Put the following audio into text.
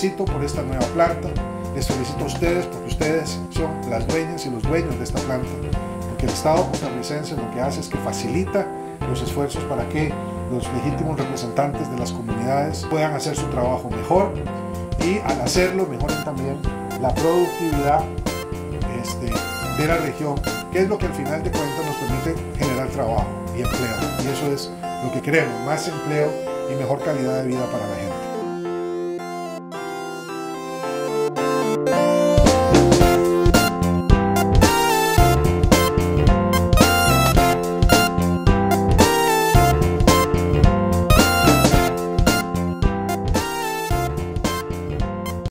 felicito por esta nueva planta, les felicito a ustedes porque ustedes son las dueñas y los dueños de esta planta, porque el Estado costarricense lo que hace es que facilita los esfuerzos para que los legítimos representantes de las comunidades puedan hacer su trabajo mejor, y al hacerlo mejoran también la productividad de la región, que es lo que al final de cuentas nos permite generar trabajo y empleo, y eso es lo que queremos, más empleo y mejor calidad de vida para la gente.